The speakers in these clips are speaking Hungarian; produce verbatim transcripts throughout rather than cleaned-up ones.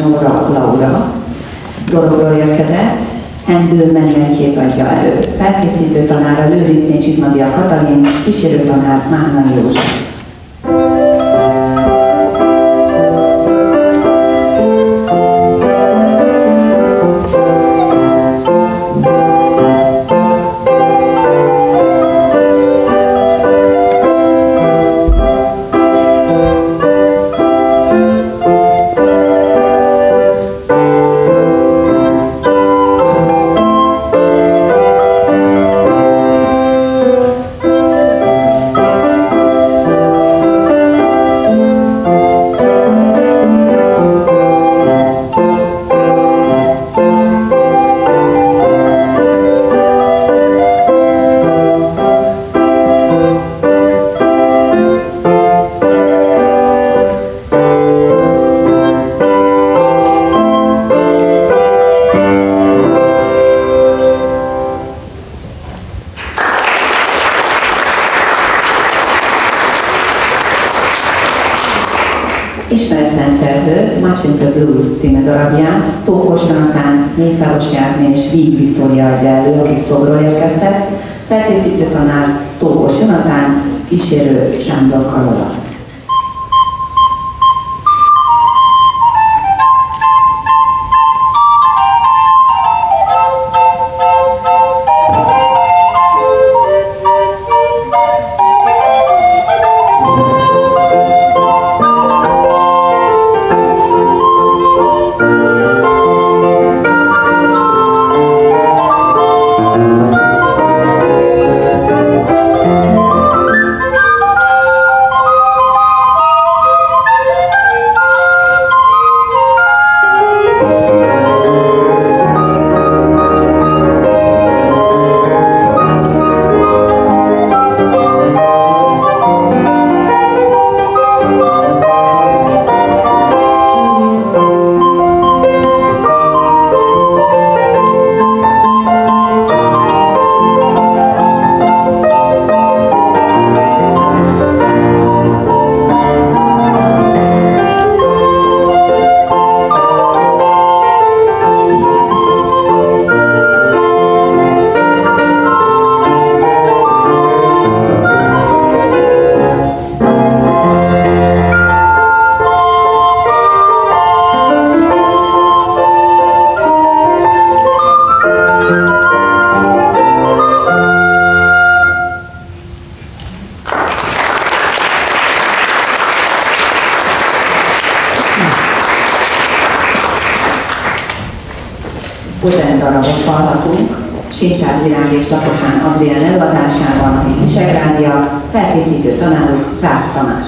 Nóra Laura Dorogról érkezett, Endő menümentjét adja elő. Felkészítő tanára Lőrincné Csizmadia Katalin, kísérő tanár Mánai József. Ismeretlen szerző Much in the Blues című darabját Tókos Jonatán, Mészáros Jászmin és Víg Viktória adja elő, akik Szobról érkeztek. Felkészítő tanár Tókos Jonatán, kísérő Sándor Karola. Modern darabot hallhatunk, Sintár Virág és Laposán Adrián előadásában, akik visegrádiak, felkészítő tanárok Rácz Tamás.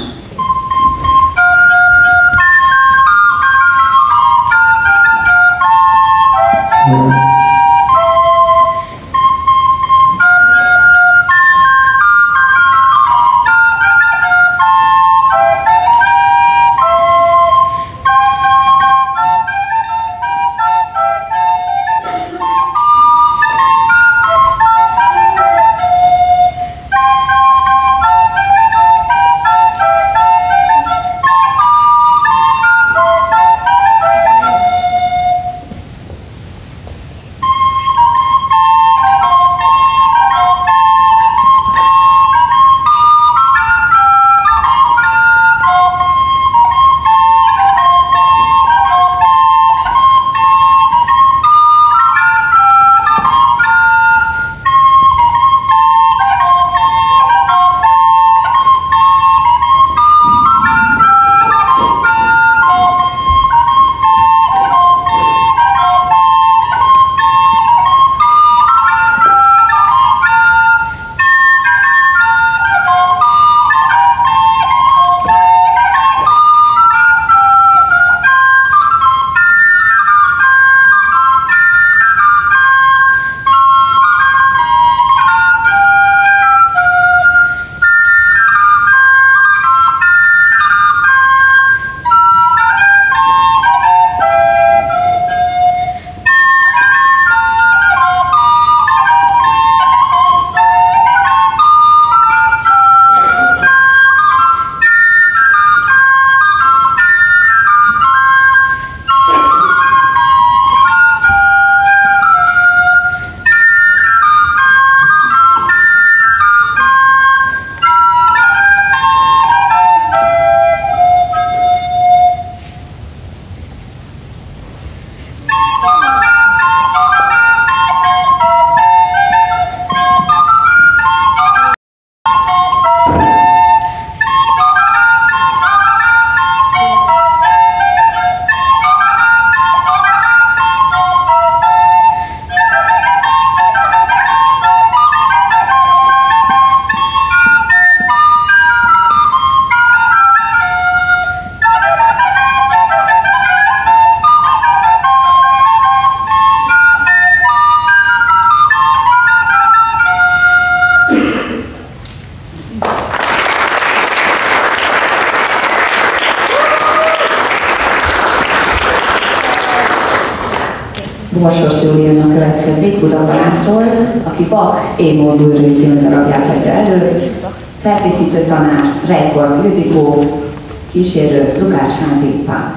Borsos Júliana következik Budapestről, aki Bach Émol Bőrő című darabját adja elő, felkészítő tanár Reikort Ildikó, kísérő Lukács Házi Pál.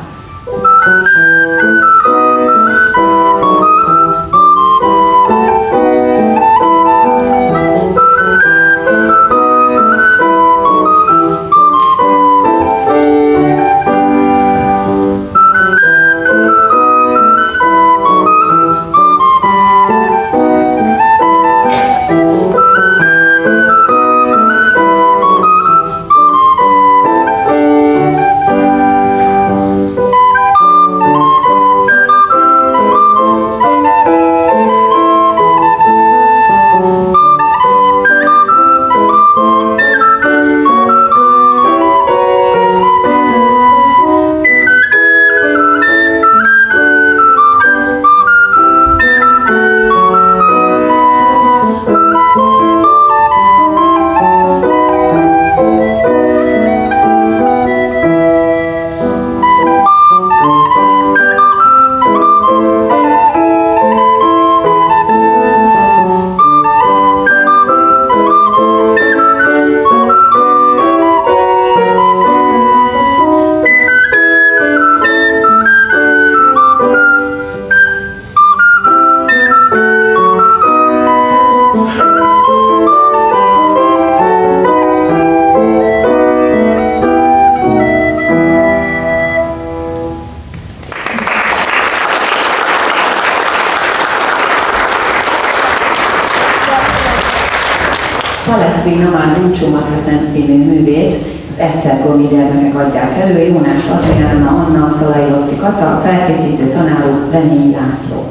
Palestrina már Búcsómat veszem című művét az Esztergomi gyermekek adják elő, Jónás Adriána, Anna, Szalai Lotti Kata, felkészítő tanárok Reményi László.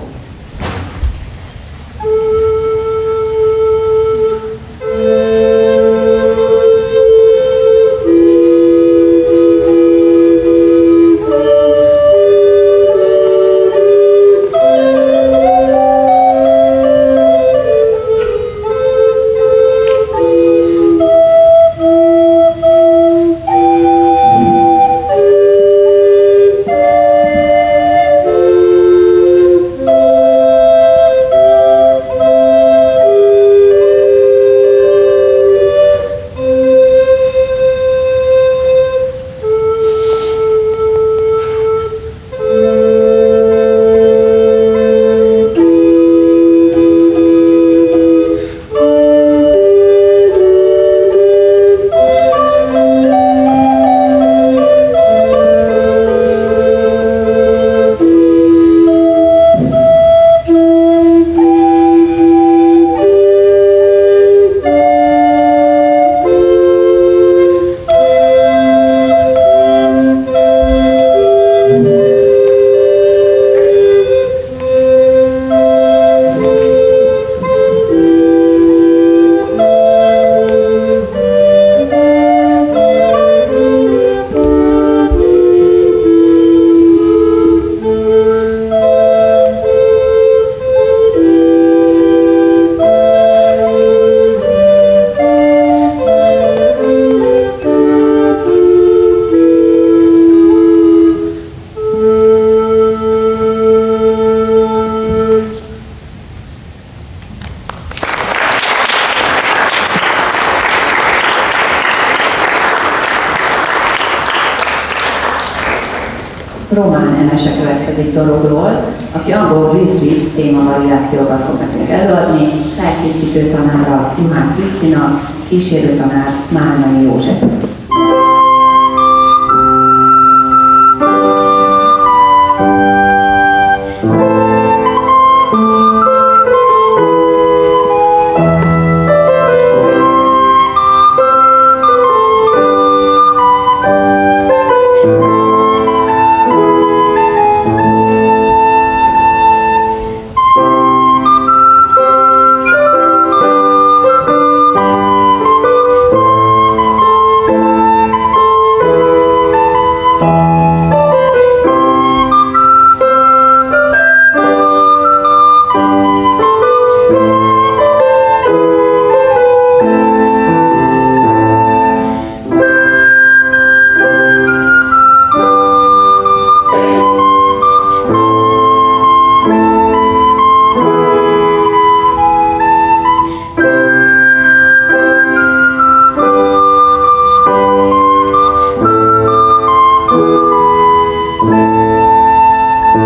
Román Emese következik Dorogról, aki angol Grizzlies témavariációkat fog nekünk előadni, felkészítő tanára Juhász Krisztina, kísérő tanár Márnai József.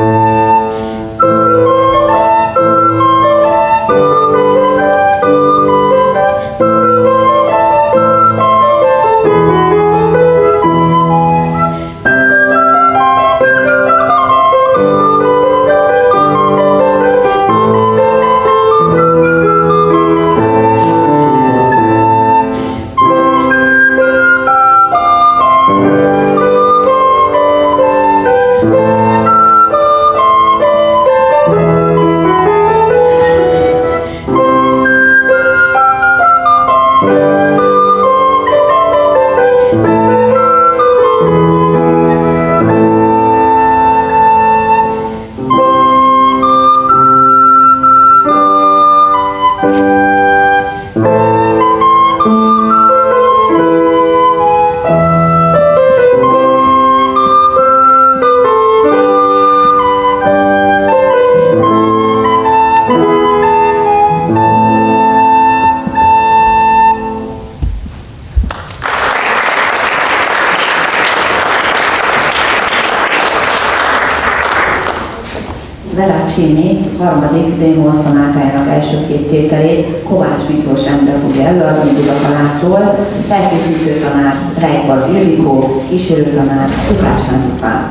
Veracini harmadik B-moll szonátájának első két tételét Kovács Miklós Endre fogja előadni Budaka Lászlóról, felkészítő tanár Reikvard Ildikó, kísérő tanár Lukács Házipán.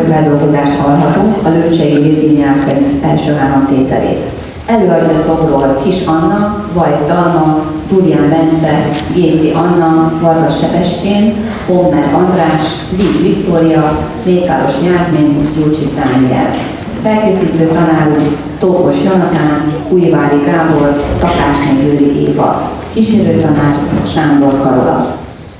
feldolgozást hallhatunk, a Lőcsei Virginia könyv első három tételét. Előadja Szobról Kis Anna, Vajsz Dalma, Durján Bence, Géci Anna, Vargas Sebestyén, Hommer András, Víg Viktória, Mészáros Jászmin, Gyurcsi Dániel. Felkészítő tanárunk Tókos Jonatán, Újvári Gábor, Szakásné Győri Éva. Kísérő tanár Sándor Karola.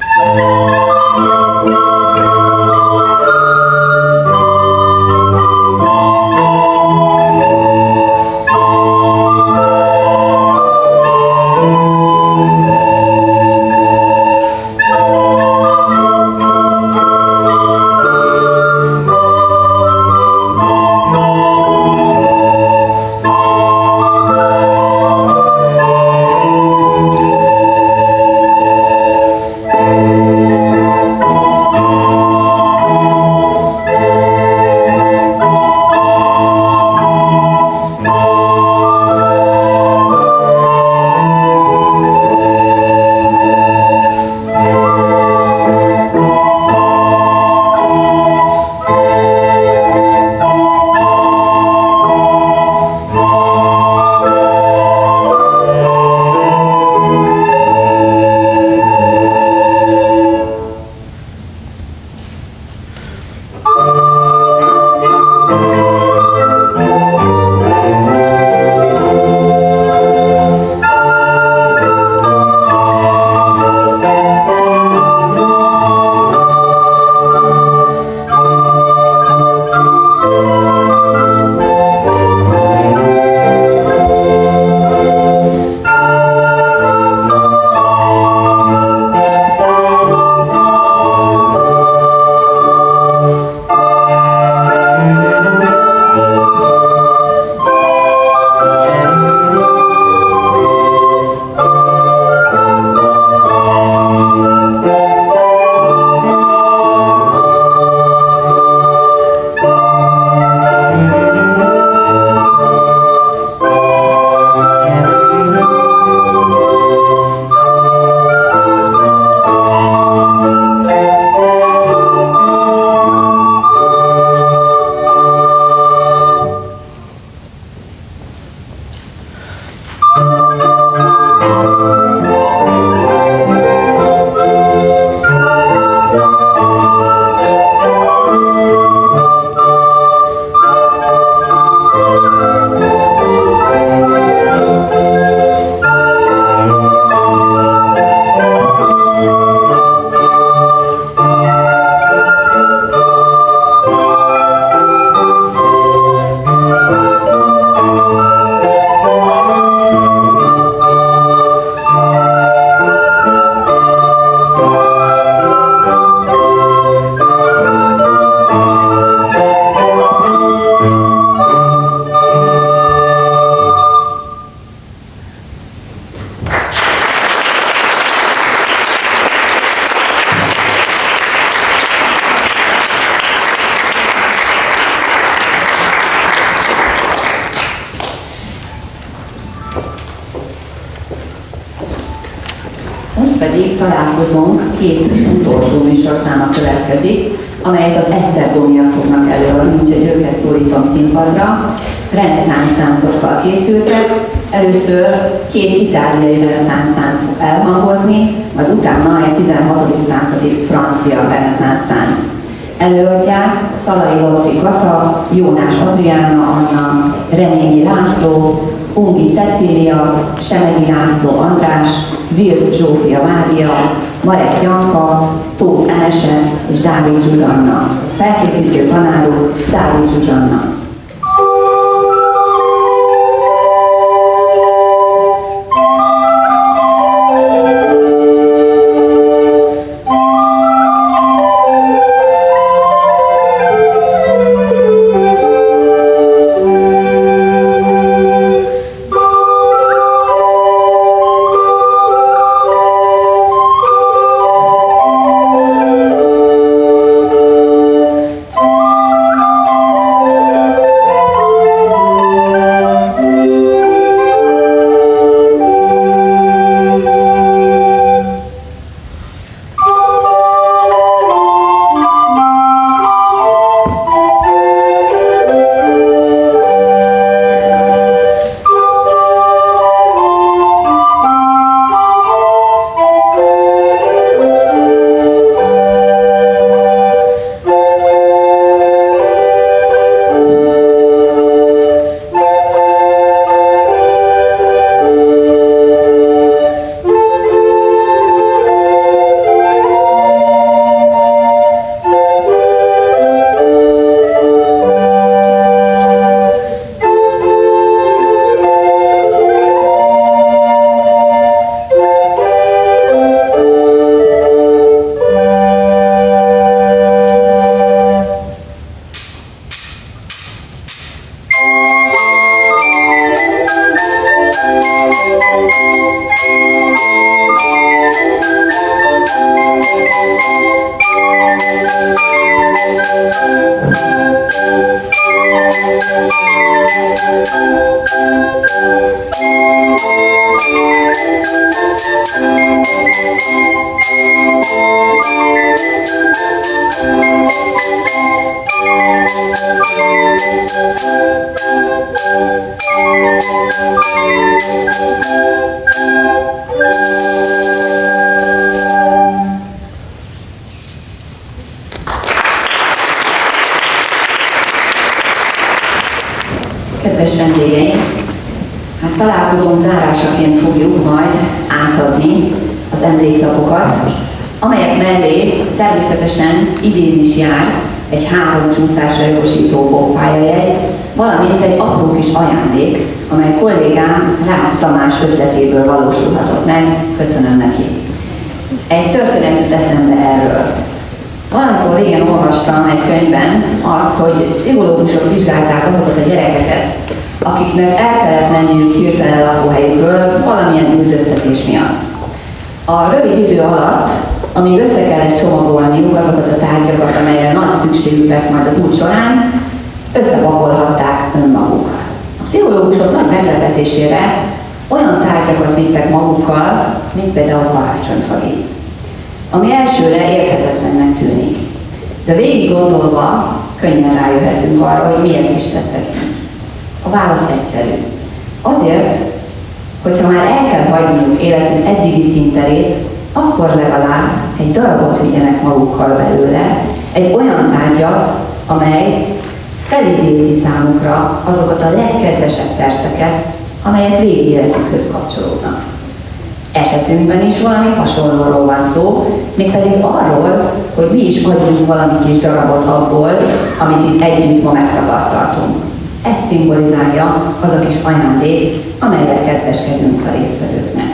pedig találkozónk két utolsó műsorszáma következik, amelyet az Esztergomiak fognak előadni, úgyhogy őket szólítom színpadra. Reneszánsz táncokkal készültek. Először két itáliai reneszánsz tánc fog elhangozni, majd utána egy tizenhatodik századi francia reneszánsz tánc. Előadják Szalai Lotti Kata, Jónás Adriána Anna, Reményi László, Ungi Cecília, Semegyi László András, Vild Zsófia Mária, Marek Janka, Tóth Emese és Dávid Zsuzsanna. Felkészítő tanárok Dávid Zsuzsanna. Thank you. Kedves vendégeink, hát találkozónk zárásaként fogjuk majd átadni az emléklapokat, amelyek mellé természetesen idén is jár egy három csúszásra jogosító bombpályajegy, valamint egy apró kis ajándék, amely kollégám Rácz Tamás ötletéből valósulhatott meg. Köszönöm neki. Egy történet jut eszembe erről. Valamikor régen olvastam egy könyvben azt, hogy pszichológusok vizsgálták azokat a gyerekeket, akiknek el kellett menniük hirtelen lakóhelyükről valamilyen üldöztetés miatt. A rövid idő alatt, amíg össze kellett csomagolniuk azokat a tárgyakat, amelyre nagy szükségük lesz majd az út során, összepakolhatták önmaguk. A pszichológusok nagy meglepetésére olyan tárgyakat vittek magukkal, mint például karácsonyfavíz, ami elsőre érthetetlennek tűnik. De végig gondolva könnyen rájöhetünk arra, hogy miért is tettek így. A válasz egyszerű. Azért, hogyha már el kell hagyniuk életünk eddigi színterét, akkor legalább egy darabot vigyenek magukkal belőle, egy olyan tárgyat, amely felidézi számukra azokat a legkedvesebb perceket, amelyek végi életükhöz kapcsolódnak. Esetünkben is valami hasonlóról van szó, mégpedig arról, hogy mi is adjunk valami kis darabot abból, amit itt együtt ma megtapasztaltunk. Ezt szimbolizálja az a kis ajándék, amelyre kedveskedünk a résztvevőknek.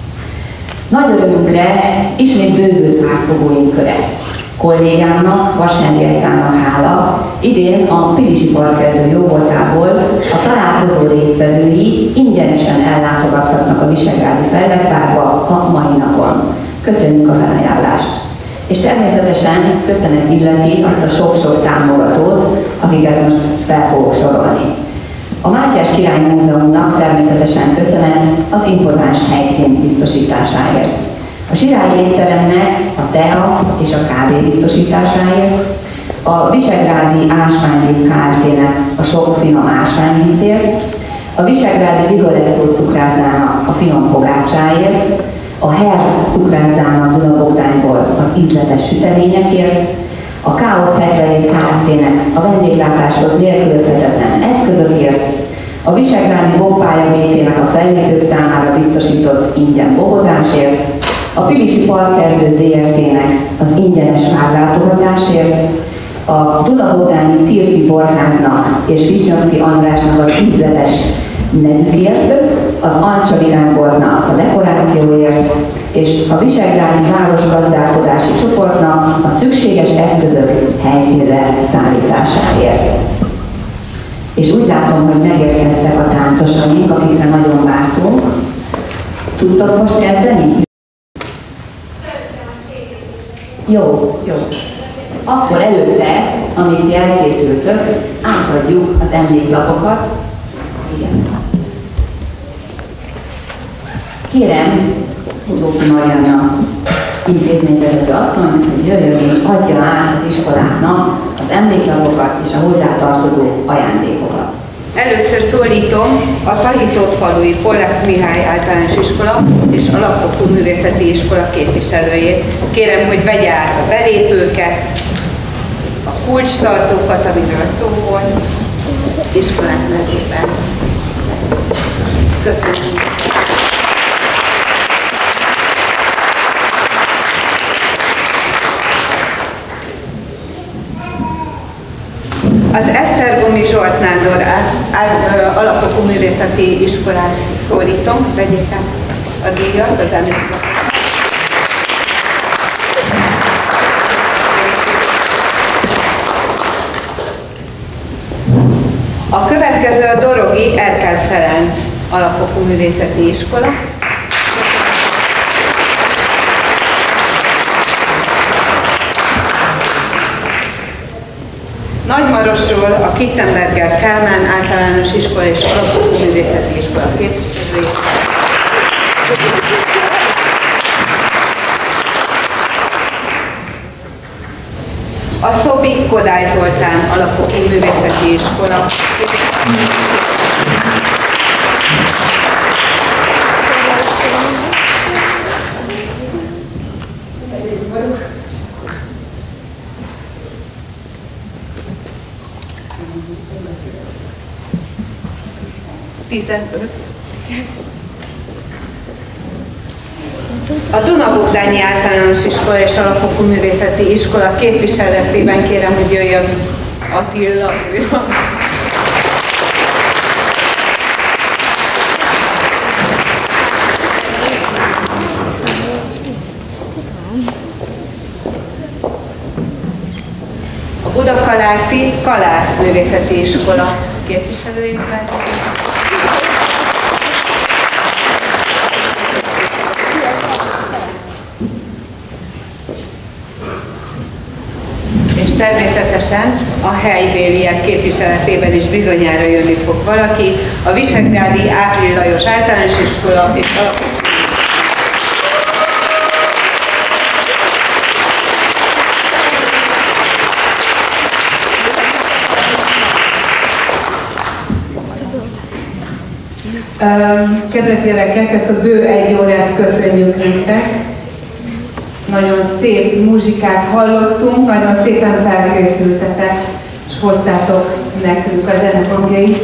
Nagy örömünkre ismét bővült átfogóink köre. Kollégámnak, Vas Henriettának hála, idén a Pilisi Parkerdő jóvoltából a találkozó résztvevői ingyenesen ellátogathatnak a Visegrádi Fellegvárba a mai napon. Köszönjük a felajánlást! És természetesen köszönet illeti azt a sok-sok támogatót, akiket most fel fogok sorolni. A Mátyás Király Múzeumnak természetesen köszönet az impozáns helyszín biztosításáért. A Zsirály étteremnek a tea és a kávé biztosításáért, a Visegrádi Ásványvíz Kft-nek a sok finom ásványvízért, a Visegrádi Rigoletto cukrászdának a finom pogácsáért, a Herr cukrászdának Dunabogdányból az ízletes süteményekért, a Káosz hetvenhét Kft-nek a vendéglátáshoz nélkülözhetetlen eszközökért, a Visegrádi Bombpálya bé té-nek a fellépők számára biztosított ingyen bobozásért, a Pilisi Parkerdő zé er té-nek az ingyenes várlátogatásért, a Dunabogdányi Cirpi Borháznak és Visnyovszky Andrásnak az ízletes nedükért, az Ancsa Virágboltnak a dekorációért, és a Visegrádi Városgazdálkodási Csoportnak a szükséges eszközök helyszínre szállításáért. És úgy látom, hogy megérkeztek a táncosaink, akikre nagyon vártunk. Tudtok most kezdeni? Jó, jó. Akkor előtte, amit elkészültök, átadjuk az emléklapokat. Igen. Kérem, Zóki Marianna intézményvezető asszonyt, hogy jöjjön és adja át az iskoláknak az emléklapokat és a hozzátartozó ajándékokat. Először szólítom a Tahitótfalui Pollák Mihály Általános Iskola és Alapfokú Művészeti Iskola képviselőjét. Kérem, hogy vegye át a belépőket, a kulcstartókat, amiről szó volt, iskolák nevében. Köszönöm. Az Esztergomi Zsolt Nándor Alapfokú Művészeti Iskolát szólítom, vegyék át a díjat, az emléklapokat. A következő a Dorogi Erkel Ferenc Alapfokú Művészeti Iskola. Nagymarosról a Kittenberger Kálmán Általános Iskola és Alapfokú Művészeti Iskola képviselői. A Szobi Kodály Zoltán Alapfokú Művészeti Iskola. tizenöt. A Duna-Bogdányi Általános Iskola és Alapfokú Művészeti Iskola képviseletében kérem, hogy jöjjön Attila újra. A Budakalászi Kalász Művészeti Iskola képviselőjét látjuk. És természetesen a helybéliek képviseletében is bizonyára jönni fog valaki, a Visegrádi Ápril Lajos Általános Iskola és Alapfokú. Kedves gyerekek, ezt a bő egy órát köszönjük nektek. Nagyon szép muzsikát hallottunk, nagyon szépen felkészültetek, és hoztátok nekünk a zenehangjait.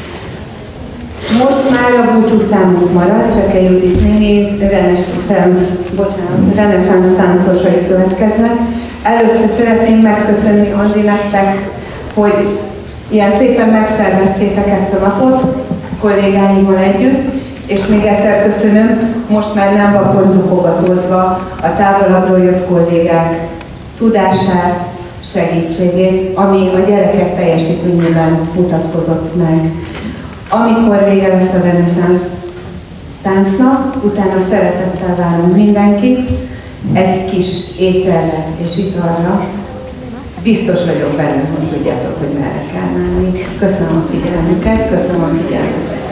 Most már a búcsúszámunk marad, csak egy Judit néni, reneszánsz, bocsánat, reneszánsz táncosai következnek. Előtte szeretném megköszönni Andi nektek, hogy ilyen szépen megszerveztétek ezt a napot kollégáimmal együtt, és még egyszer köszönöm, most már nem vakon dupogatózva a távolabbról jött kollégák tudását, segítségét, ami a gyerekek teljesítményében mutatkozott meg. Amikor vége lesz a reneszánsz táncnak, utána szeretettel várunk mindenkit, egy kis ételre és italra. Biztos vagyok benne, hogy tudjátok, hogy merre kell menni. Köszönöm a figyelmüket, köszönöm a figyelmet.